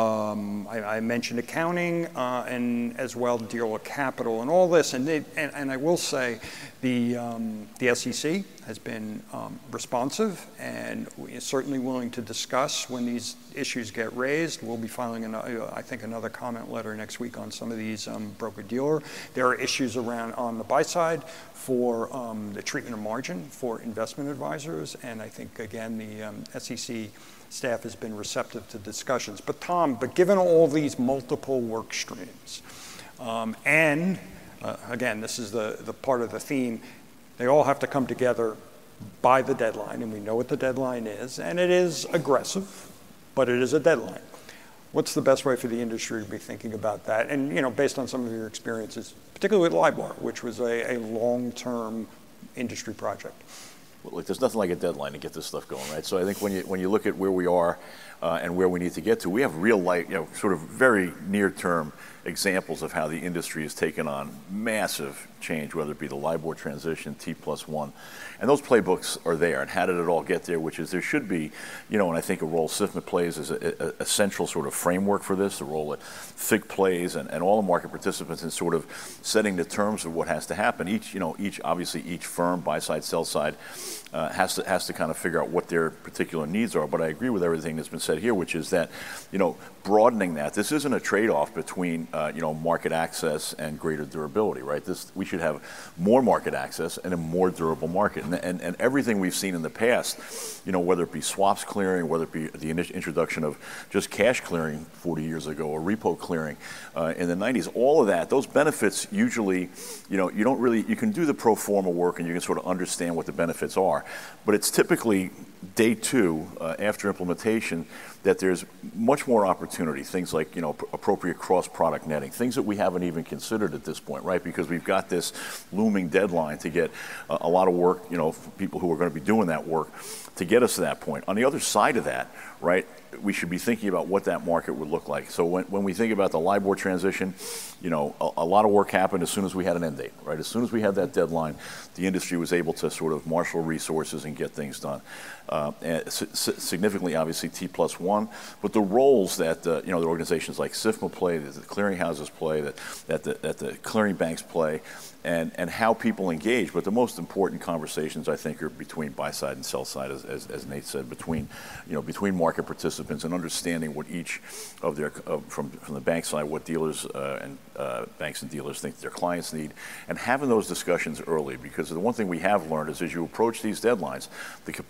Um, I, I mentioned accounting, uh, and as well deal with capital and all this. And, they, and, and I will say the, um, the S E C has been um, responsive and is certainly willing to discuss when these issues get raised. We'll be filing, an, uh, I think, another comment letter next week on some of these um, broker-dealer. There are issues around on the buy side for um, the treatment of margin for investment advisors, and I think, again, the um, S E C staff has been receptive to discussions. But Tom, but given all these multiple work streams, um, and uh, again, this is the, the part of the theme, they all have to come together by the deadline, and we know what the deadline is, and it is aggressive, but it is a deadline. What's the best way for the industry to be thinking about that? And, you know, based on some of your experiences, particularly with LIBOR, which was a, a long-term industry project. Well, look, there's nothing like a deadline to get this stuff going, right? So I think when you when you look at where we are uh, and where we need to get to, we have real life, you know, sort of very near-term examples of how the industry has taken on massive change, whether it be the LIBOR transition, T plus one. And those playbooks are there. And how did it all get there? Which is there should be, you know, and I think a role SIFMA plays is a, a, a central sort of framework for this, the role that F I C plays and, and all the market participants in sort of setting the terms of what has to happen. Each, you know, each, obviously each firm, buy side, sell side, uh, has to has to kind of figure out what their particular needs are. But I agree with everything that's been said here, which is that, you know, broadening that, this isn't a trade-off between, uh, you know, market access and greater durability, right? This, we should have more market access and a more durable market. And, and, and everything we've seen in the past, you know, whether it be swaps clearing, whether it be the introduction of just cash clearing forty years ago or repo clearing uh, in the nineties, all of that, those benefits usually, you know, you don't really, you can do the pro forma work and you can sort of understand what the benefits are, but it's typically day two uh, after implementation that there's much more opportunity, things like, you know, appropriate cross-product netting, things that we haven't even considered at this point, right? Because we've got this looming deadline to get uh, a lot of work, you know, for people who are going to be doing that work to get us to that point. On the other side of that, right, we should be thinking about what that market would look like. So when, when we think about the LIBOR transition, you know, a, a lot of work happened as soon as we had an end date, right? As soon as we had that deadline, the industry was able to sort of marshal resources and get things done. Uh, and significantly, obviously, T plus one, but the roles that, uh, you know, the organizations like SIFMA play, that the clearinghouses play, that, that, the, that the clearing banks play, and, and how people engage. But the most important conversations, I think, are between buy side and sell side, as, as, as Nate said, between, you know, between market participants and understanding what each of their, uh, from, from the bank side, what dealers uh, and uh, banks and dealers think their clients need, and having those discussions early. Because the one thing we have learned is as you approach these deadlines, the capacity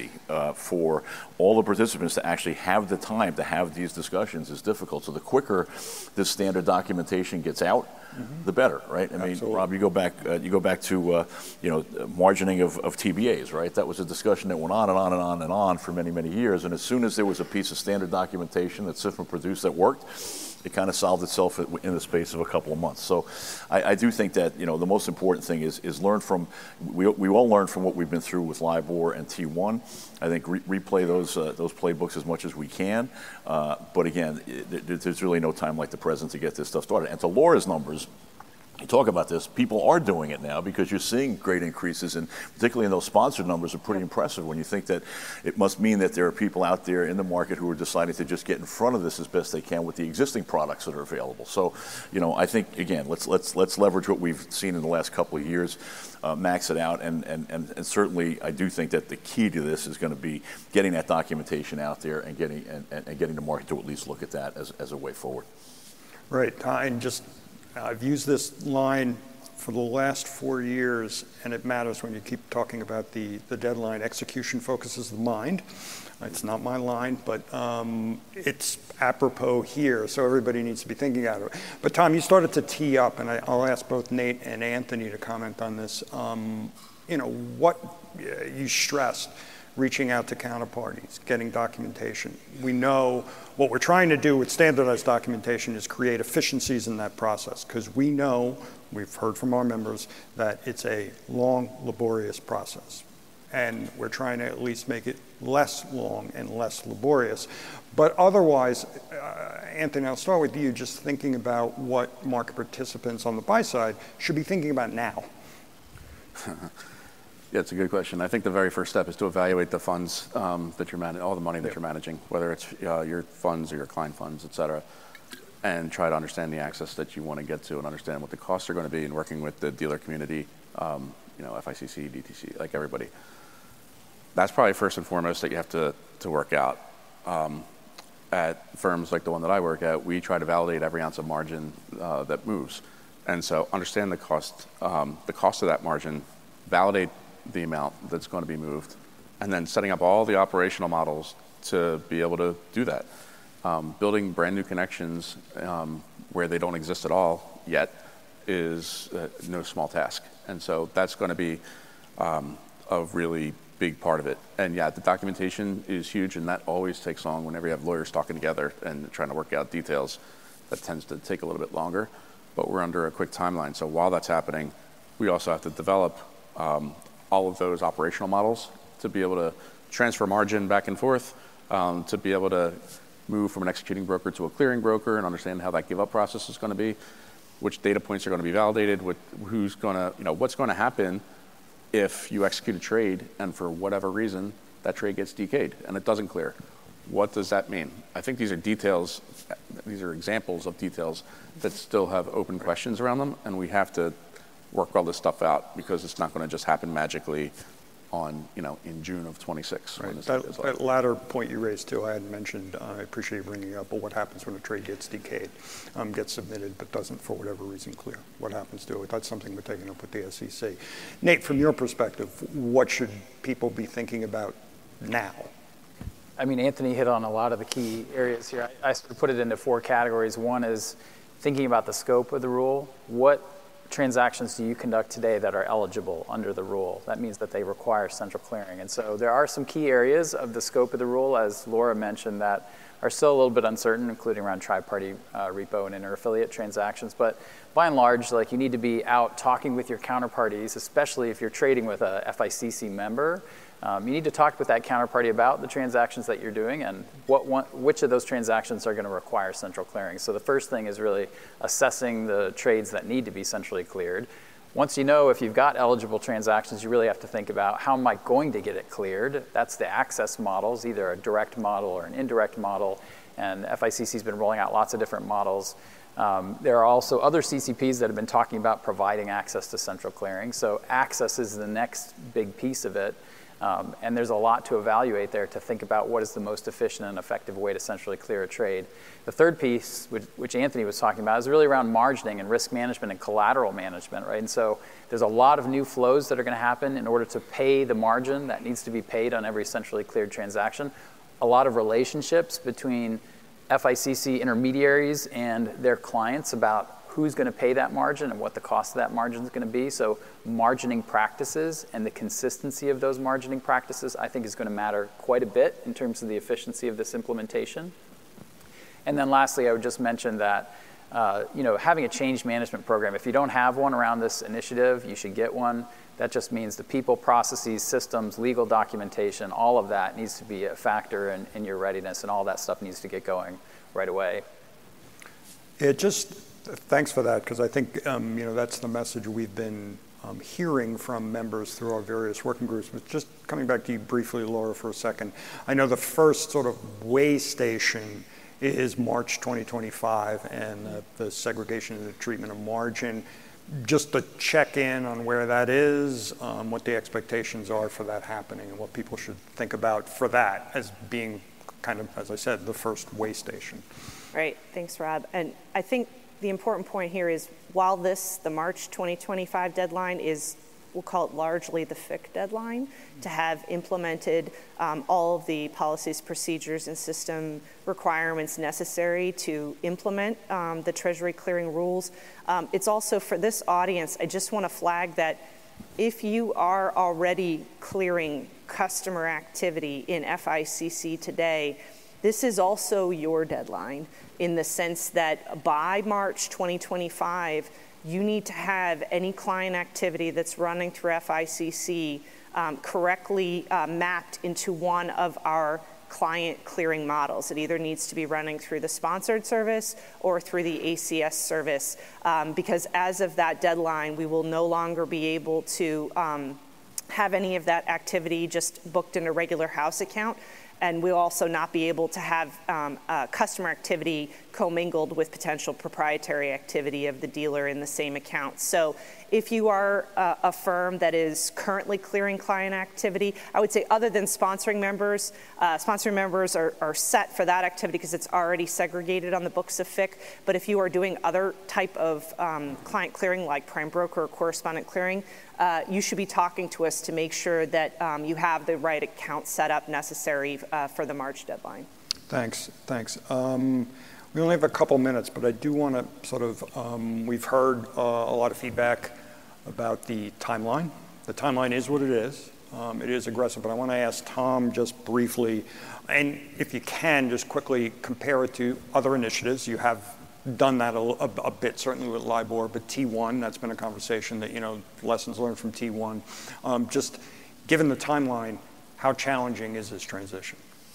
opportunity uh, for all the participants to actually have the time to have these discussions is difficult. So the quicker this standard documentation gets out, mm-hmm. the better, right? I mean, Absolutely. Rob, you go back, uh, you go back to, uh, you know, margining of, of T B As, right? That was a discussion that went on and on and on and on for many, many years. And as soon as there was a piece of standard documentation that SIFMA produced that worked, it kind of solved itself in the space of a couple of months. So I, I do think that, you know, the most important thing is is learn from, we, we all learn from what we've been through with LIBOR and T one. I think re replay those uh, those playbooks as much as we can. Uh, but again, it, there's really no time like the present to get this stuff started. And to Laura's numbers, you talk about this, people are doing it now because you're seeing great increases, and particularly in those sponsored numbers are pretty impressive when you think that it must mean that there are people out there in the market who are deciding to just get in front of this as best they can with the existing products that are available. So, you know, I think, again, let's let's let's leverage what we've seen in the last couple of years, uh, max it out, and, and, and, and certainly I do think that the key to this is going to be getting that documentation out there and getting and, and getting the market to at least look at that as, as a way forward. Right, uh, and just I've used this line for the last four years, and it matters when you keep talking about the, the deadline. Execution focuses the mind. It's not my line, but um, it's apropos here, so everybody needs to be thinking about it. But Tom, you started to tee up, and I, I'll ask both Nate and Anthony to comment on this. Um, you know, what uh, you stressed, reaching out to counterparties, getting documentation. We know what we're trying to do with standardized documentation is create efficiencies in that process, because we know, we've heard from our members, that it's a long, laborious process. And we're trying to at least make it less long and less laborious. But otherwise, uh, Anthony, I'll start with you, just thinking about what market participants on the buy side should be thinking about now. Yeah, it's a good question. I think the very first step is to evaluate the funds um, that you're managing, all the money that yeah. you're managing, whether it's uh, your funds or your client funds, et cetera, and try to understand the access that you want to get to and understand what the costs are going to be, and working with the dealer community, um, you know, F I C C, D T C, like everybody. That's probably first and foremost that you have to, to work out. Um, at firms like the one that I work at, we try to validate every ounce of margin uh, that moves. And so understand the cost, um, the cost of that margin, validate the amount that's going to be moved, and then setting up all the operational models to be able to do that. Um, building brand new connections um, where they don't exist at all yet is uh, no small task. And so that's going to be um, a really big part of it. And yeah, the documentation is huge, and that always takes long whenever you have lawyers talking together and trying to work out details. That tends to take a little bit longer, but we're under a quick timeline. So while that's happening, we also have to develop um, all of those operational models to be able to transfer margin back and forth, um, to be able to move from an executing broker to a clearing broker and understand how that give up process is going to be, which data points are going to be validated, what, who's going to, you know, what's going to happen if you execute a trade and for whatever reason that trade gets decayed and it doesn't clear. What does that mean? I think these are details, these are examples of details that still have open questions around them, and we have to work all this stuff out, because it's not going to just happen magically on, you know, in June of twenty-six. Right. That, that latter point you raised too, I had mentioned, uh, I appreciate you bringing up, but what happens when a trade gets decayed, um, gets submitted, but doesn't for whatever reason clear? What happens to it? That's something we're taking up with the S E C. Nate, from your perspective, what should people be thinking about now? I mean, Anthony hit on a lot of the key areas here. I, I sort of put it into four categories. One is thinking about the scope of the rule. What transactions do you conduct today that are eligible under the rule? That means that they require central clearing. And so there are some key areas of the scope of the rule, as Laura mentioned, that are still a little bit uncertain, including around tri-party uh, repo and inter-affiliate transactions. But by and large, like, you need to be out talking with your counterparties, especially if you're trading with a F I C C member. Um, you need to talk with that counterparty about the transactions that you're doing and what one, which of those transactions are going to require central clearing. So the first thing is really assessing the trades that need to be centrally cleared. Once you know if you've got eligible transactions, you really have to think about, how am I going to get it cleared? That's the access models, either a direct model or an indirect model. And F I C C's been rolling out lots of different models. Um, there are also other C C Ps that have been talking about providing access to central clearing. So access is the next big piece of it. Um, and there's a lot to evaluate there to think about what is the most efficient and effective way to centrally clear a trade. The third piece, which, which Anthony was talking about, is really around margining and risk management and collateral management, right? And so there's a lot of new flows that are going to happen in order to pay the margin that needs to be paid on every centrally cleared transaction. A lot of relationships between F I C C intermediaries and their clients about who's going to pay that margin and what the cost of that margin is going to be. So margining practices and the consistency of those margining practices, I think, is going to matter quite a bit in terms of the efficiency of this implementation. And then lastly, I would just mention that uh, you know, having a change management program, if you don't have one around this initiative, you should get one. That just means the people, processes, systems, legal documentation, all of that needs to be a factor in, in your readiness, and all that stuff needs to get going right away. It just, thanks for that, because I think um, you know, that's the message we've been um, hearing from members through our various working groups. But just coming back to you briefly, Laura, for a second. I know the first sort of way station is March twenty twenty-five, and uh, the segregation and the treatment of margin. Just to check in on where that is, um, what the expectations are for that happening, and what people should think about for that as being kind of, as I said, the first way station. Right, thanks, Rob. And I think the important point here is, while this, the March twenty twenty-five deadline is, we'll call it largely the F I C deadline, to have implemented um, all of the policies, procedures, and system requirements necessary to implement um, the Treasury clearing rules. Um, it's also, for this audience, I just want to flag that if you are already clearing customer activity in F I C C today, this is also your deadline, in the sense that by March twenty twenty-five, you need to have any client activity that's running through F I C C um, correctly uh, mapped into one of our client clearing models. It either needs to be running through the sponsored service or through the A C S service, um, because as of that deadline, we will no longer be able to um, have any of that activity just booked in a regular house account. And we'll also not be able to have um, uh, customer activity commingled with potential proprietary activity of the dealer in the same account. So if you are uh, a firm that is currently clearing client activity, I would say, other than sponsoring members, uh, sponsoring members are, are set for that activity because it's already segregated on the books of F I C. But if you are doing other type of um, client clearing, like prime broker or correspondent clearing, uh, you should be talking to us to make sure that um, you have the right account setup necessary uh, for the March deadline. Thanks, thanks. Um, we only have a couple minutes, but I do want to sort of, um, we've heard uh, a lot of feedback about the timeline. The timeline is what it is. Um, it is aggressive, but I want to ask Tom just briefly, and if you can, just quickly compare it to other initiatives. You have done that a, a, a bit, certainly with LIBOR, but T one, that's been a conversation that, you know, lessons learned from T one. Um, just given the timeline, how challenging is this transition?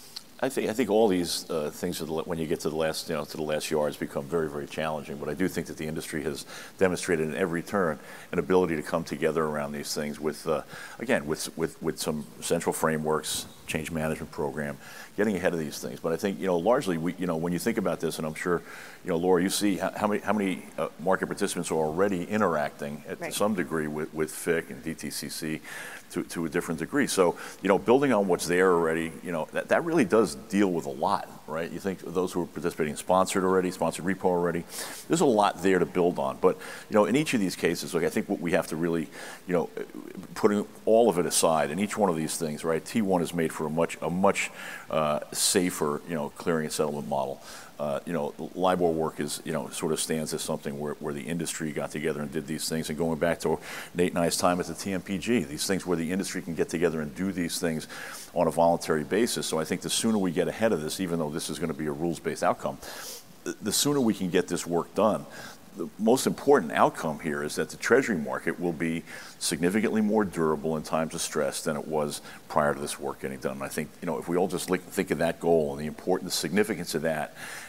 I think I think all these uh, things, when you get to the last, you know, to the last yards, become very, very challenging. But I do think that the industry has demonstrated in every turn an ability to come together around these things with, uh, again, with with with some central frameworks, change management program, getting ahead of these things. But I think, you know, largely, we, you know, when you think about this, and I'm sure, you know, Laura, you see how, how many how many uh, market participants are already interacting at right. to some degree with with F I C and D T C C. To, to a different degree. So, you know, building on what's there already, you know, that, that really does deal with a lot, right? You think of those who are participating in sponsored already, sponsored repo already, there's a lot there to build on. But, you know, in each of these cases, like, I think what we have to really, you know, putting all of it aside, in each one of these things, right, T one is made for a much, a much uh, safer, you know, clearing and settlement model. Uh, you know, LIBOR work is, you know, sort of stands as something where, where the industry got together and did these things. And going back to Nate and I's time at the T M P G, these things where the industry can get together and do these things on a voluntary basis. So I think the sooner we get ahead of this, even though this is going to be a rules-based outcome, the sooner we can get this work done. The most important outcome here is that the Treasury market will be significantly more durable in times of stress than it was prior to this work getting done. And I think, you know, if we all just think of that goal and the important, the significance of that,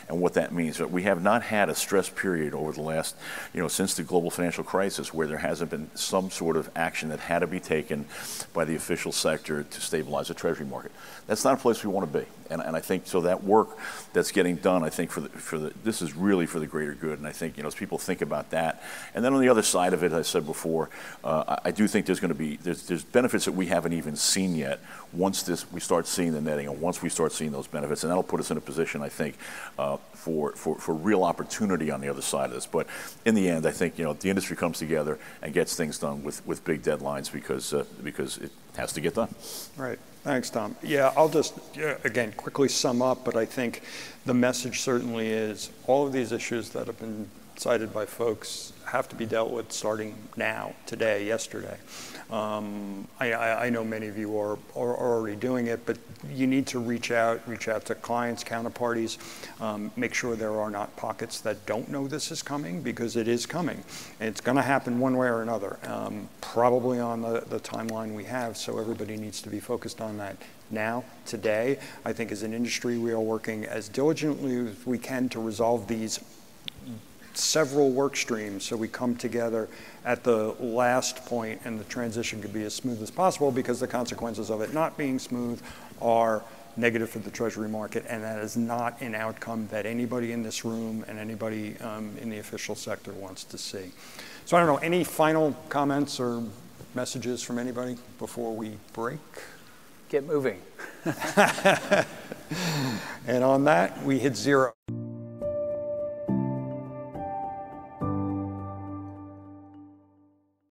and what that means. But we have not had a stress period over the last, you know, since the global financial crisis where there hasn't been some sort of action that had to be taken by the official sector to stabilize the Treasury market. That's not a place we want to be. And, and I think so that work that's getting done, I think for the, for the, this is really for the greater good. And I think, you know, as people think about that, and then on the other side of it, as I said before, uh, I, I do think there's going to be, there's, there's benefits that we haven't even seen yet once this, we start seeing the netting and once we start seeing those benefits, and that'll put us in a position, I think, uh, for, for, for real opportunity on the other side of this. But in the end, I think, you know, the industry comes together and gets things done with, with big deadlines because, uh, because it has to get done. Right. Thanks, Tom. Yeah, I'll just, again, quickly sum up, but I think the message certainly is all of these issues that have been cited by folks have to be dealt with starting now, today, yesterday. Um, I, I know many of you are, are already doing it, but you need to reach out, reach out to clients, counterparties, um, make sure there are not pockets that don't know this is coming, because it is coming. And it's going to happen one way or another, um, probably on the, the timeline we have, so everybody needs to be focused on that now, today. I think as an industry, we are working as diligently as we can to resolve these several work streams so we come together at the last point and the transition could be as smooth as possible, because the consequences of it not being smooth are negative for the Treasury market, and that is not an outcome that anybody in this room and anybody um, in the official sector wants to see. So I don't know, any final comments or messages from anybody before we break? Get moving. And on that, we hit zero.